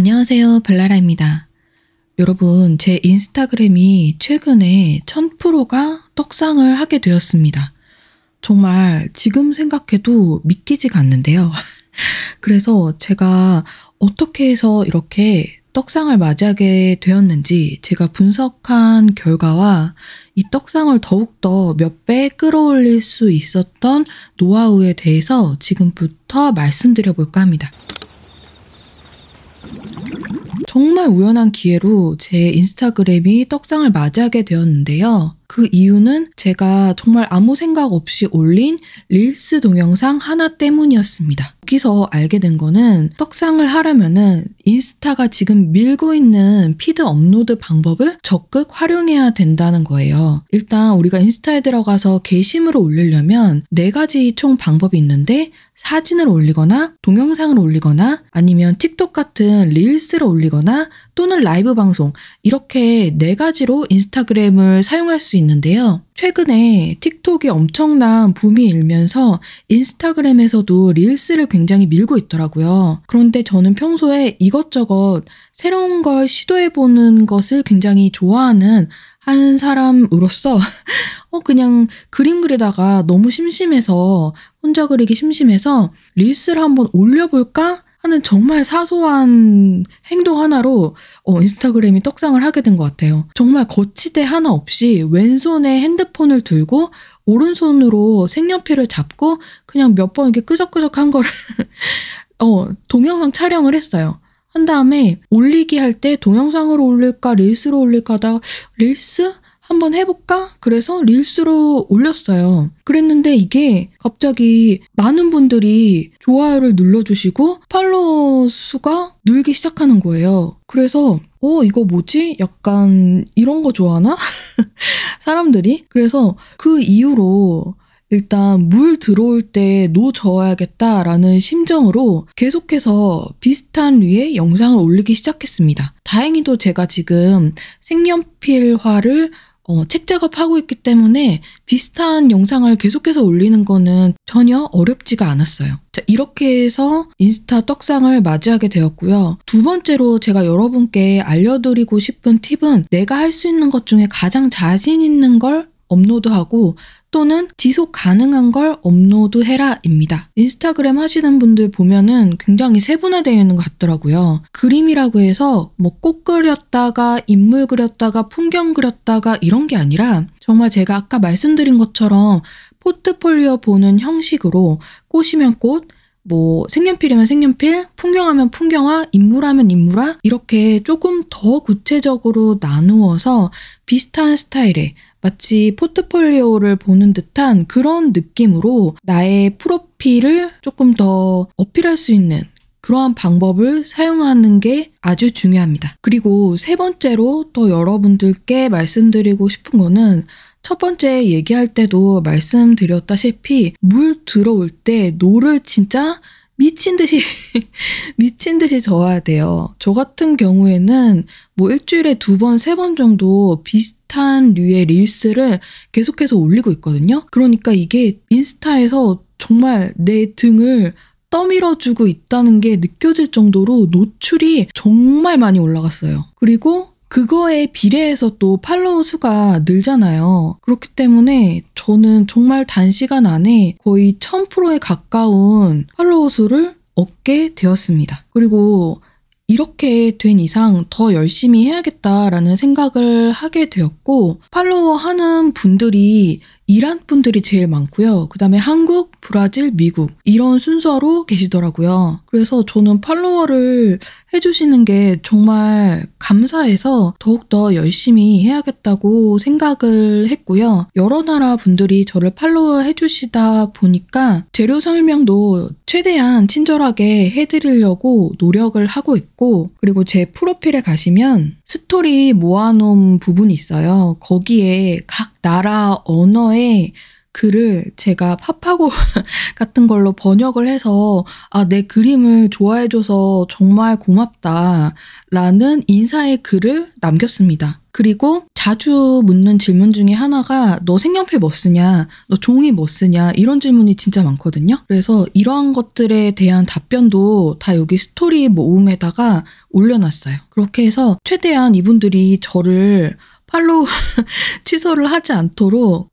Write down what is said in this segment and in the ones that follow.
안녕하세요, 벨라라입니다. 여러분, 제 인스타그램이 최근에 1000%가 떡상을 하게 되었습니다. 정말 지금 생각해도 믿기지가 않는데요. 그래서 제가 어떻게 해서 이렇게 떡상을 맞이하게 되었는지 제가 분석한 결과와 이 떡상을 더욱더 몇 배 끌어올릴 수 있었던 노하우에 대해서 지금부터 말씀드려 볼까 합니다. 정말 우연한 기회로 제 인스타그램이 떡상을 맞이하게 되었는데요. 그 이유는 제가 정말 아무 생각 없이 올린 릴스 동영상 하나 때문이었습니다. 여기서 알게 된 거는 떡상을 하려면은 인스타가 지금 밀고 있는 피드 업로드 방법을 적극 활용해야 된다는 거예요. 일단 우리가 인스타에 들어가서 게시물을 올리려면 4가지 총 방법이 있는데 사진을 올리거나 동영상을 올리거나 아니면 틱톡 같은 릴스를 올리거나 또는 라이브 방송 이렇게 4가지로 인스타그램을 사용할 수 있는데요. 최근에 틱톡이 엄청난 붐이 일면서 인스타그램에서도 릴스를 굉장히 밀고 있더라고요. 그런데 저는 평소에 이것저것 새로운 걸 시도해보는 것을 굉장히 좋아하는 한 사람으로서 그냥 그림 그리다가 너무 심심해서 혼자 그리기 심심해서 릴스를 한번 올려볼까 하는 정말 사소한 행동 하나로 인스타그램이 떡상을 하게 된 것 같아요. 정말 거치대 하나 없이 왼손에 핸드폰을 들고 오른손으로 색연필을 잡고 그냥 몇 번 이렇게 끄적끄적한 거를 동영상 촬영을 했어요. 한 다음에 올리기 할 때 동영상으로 올릴까 릴스로 올릴까 하다가 릴스? 한번 해볼까? 그래서 릴스로 올렸어요. 그랬는데 이게 갑자기 많은 분들이 좋아요를 눌러주시고 팔로워 수가 늘기 시작하는 거예요. 그래서 이거 뭐지? 약간 이런 거 좋아하나? 사람들이? 그래서 그 이후로 일단 물 들어올 때 노 저어야겠다라는 심정으로 계속해서 비슷한 류의 영상을 올리기 시작했습니다. 다행히도 제가 지금 색연필화를 책 작업하고 있기 때문에 비슷한 영상을 계속해서 올리는 거는 전혀 어렵지가 않았어요. 자, 이렇게 해서 인스타 떡상을 맞이하게 되었고요. 두 번째로 제가 여러분께 알려드리고 싶은 팁은 내가 할 수 있는 것 중에 가장 자신 있는 걸 업로드하고 또는 지속 가능한 걸 업로드해라입니다. 인스타그램 하시는 분들 보면은 굉장히 세분화되어 있는 것 같더라고요. 그림이라고 해서 뭐 꽃 그렸다가 인물 그렸다가 풍경 그렸다가 이런 게 아니라 정말 제가 아까 말씀드린 것처럼 포트폴리오 보는 형식으로 꽃이면 꽃, 뭐 색연필이면 색연필, 풍경하면 풍경화, 인물하면 인물화 이렇게 조금 더 구체적으로 나누어서 비슷한 스타일의 마치 포트폴리오를 보는 듯한 그런 느낌으로 나의 프로필을 조금 더 어필할 수 있는 그러한 방법을 사용하는 게 아주 중요합니다. 그리고 세 번째로 또 여러분들께 말씀드리고 싶은 거는 첫 번째 얘기할 때도 말씀드렸다시피 물 들어올 때 노를 진짜 미친 듯이 저어야 돼요. 저 같은 경우에는 뭐 일주일에 2번, 3번 정도 비슷한 류의 릴스를 계속해서 올리고 있거든요. 그러니까 이게 인스타에서 정말 내 등을 떠밀어주고 있다는 게 느껴질 정도로 노출이 정말 많이 올라갔어요. 그리고 그거에 비례해서 또 팔로워 수가 늘잖아요. 그렇기 때문에 저는 정말 단시간 안에 거의 1000%에 가까운 팔로워 수를 얻게 되었습니다. 그리고 이렇게 된 이상 더 열심히 해야겠다라는 생각을 하게 되었고 팔로워 하는 분들이 이란 분들이 제일 많고요. 그 다음에 한국, 브라질, 미국 이런 순서로 계시더라고요. 그래서 저는 팔로워를 해주시는 게 정말 감사해서 더욱더 열심히 해야겠다고 생각을 했고요. 여러 나라 분들이 저를 팔로워 해주시다 보니까 재료 설명도 최대한 친절하게 해드리려고 노력을 하고 있고 그리고 제 프로필에 가시면 스토리 모아놓은 부분이 있어요. 거기에 각 나라 언어의 글을 제가 파파고 같은 걸로 번역을 해서 내 그림을 좋아해줘서 정말 고맙다 라는 인사의 글을 남겼습니다. 그리고 자주 묻는 질문 중에 하나가 너 색연필 뭐 쓰냐? 너 종이 뭐 쓰냐? 이런 질문이 진짜 많거든요. 그래서 이러한 것들에 대한 답변도 다 여기 스토리 모음에다가 올려놨어요. 그렇게 해서 최대한 이분들이 저를 팔로우 취소를 하지 않도록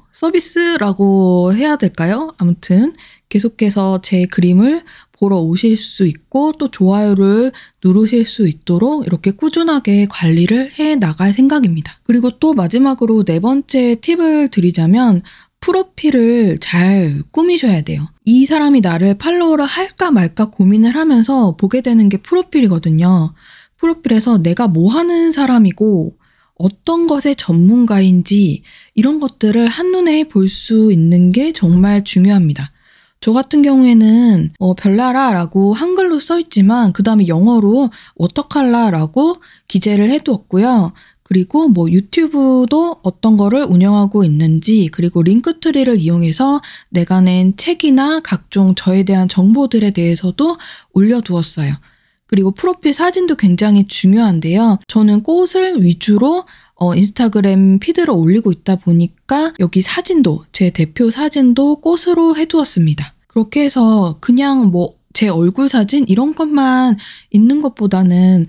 서비스라고 해야 될까요? 아무튼 계속해서 제 그림을 보러 오실 수 있고 또 좋아요를 누르실 수 있도록 이렇게 꾸준하게 관리를 해 나갈 생각입니다. 그리고 또 마지막으로 네 번째 팁을 드리자면 프로필을 잘 꾸미셔야 돼요. 이 사람이 나를 팔로우를 할까 말까 고민을 하면서 보게 되는 게 프로필이거든요. 프로필에서 내가 뭐 하는 사람이고 어떤 것의 전문가인지 이런 것들을 한눈에 볼 수 있는 게 정말 중요합니다. 저 같은 경우에는 별나라라고 한글로 써있지만 그 다음에 영어로 워터컬러라고 기재를 해두었고요. 그리고 유튜브도 어떤 거를 운영하고 있는지 그리고 링크트리를 이용해서 내가 낸 책이나 각종 저에 대한 정보들에 대해서도 올려두었어요. 그리고 프로필 사진도 굉장히 중요한데요. 저는 꽃을 위주로 인스타그램 피드를 올리고 있다 보니까 여기 사진도 제 대표 사진도 꽃으로 해두었습니다. 그렇게 해서 그냥 제 얼굴 사진 이런 것만 있는 것보다는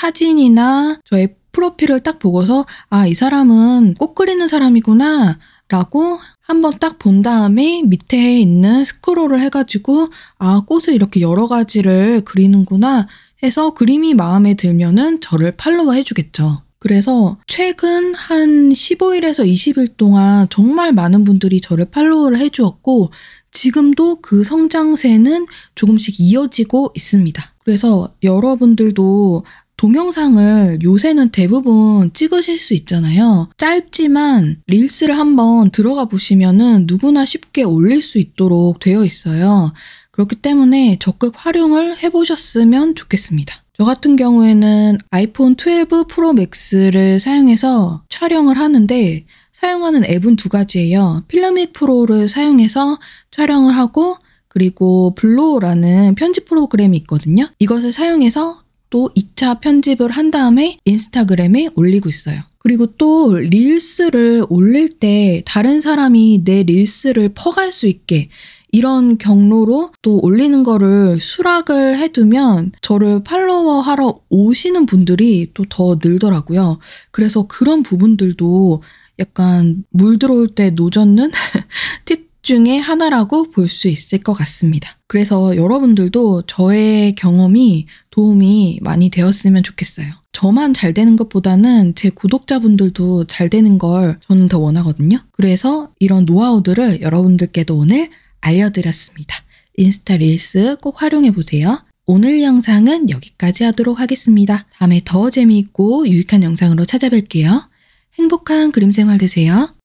사진이나 저의 프로필을 딱 보고서 이 사람은 꽃 그리는 사람이구나 라고 한번 딱 본 다음에 밑에 있는 스크롤을 해가지고 꽃을 이렇게 여러 가지를 그리는구나 해서 그림이 마음에 들면은 저를 팔로우 해주겠죠. 그래서 최근 한 15일에서 20일 동안 정말 많은 분들이 저를 팔로우를 해주었고 지금도 그 성장세는 조금씩 이어지고 있습니다. 그래서 여러분들도 동영상을 요새는 대부분 찍으실 수 있잖아요. 짧지만 릴스를 한번 들어가 보시면은 누구나 쉽게 올릴 수 있도록 되어 있어요. 그렇기 때문에 적극 활용을 해보셨으면 좋겠습니다. 저 같은 경우에는 아이폰 12 프로 맥스를 사용해서 촬영을 하는데 사용하는 앱은 두 가지예요. 필름믹 프로를 사용해서 촬영을 하고 그리고 블로우라는 편집 프로그램이 있거든요. 이것을 사용해서 또 2차 편집을 한 다음에 인스타그램에 올리고 있어요. 그리고 또 릴스를 올릴 때 다른 사람이 내 릴스를 퍼갈 수 있게 이런 경로로 또 올리는 거를 수락을 해두면 저를 팔로워하러 오시는 분들이 또 더 늘더라고요. 그래서 그런 부분들도 약간 물 들어올 때 노젓는 팁 중에 하나라고 볼 수 있을 것 같습니다. 그래서 여러분들도 저의 경험이 도움이 많이 되었으면 좋겠어요. 저만 잘 되는 것보다는 제 구독자분들도 잘 되는 걸 저는 더 원하거든요. 그래서 이런 노하우들을 여러분들께도 오늘 알려드렸습니다. 인스타 릴스 꼭 활용해보세요. 오늘 영상은 여기까지 하도록 하겠습니다. 다음에 더 재미있고 유익한 영상으로 찾아뵐게요. 행복한 그림 생활 되세요.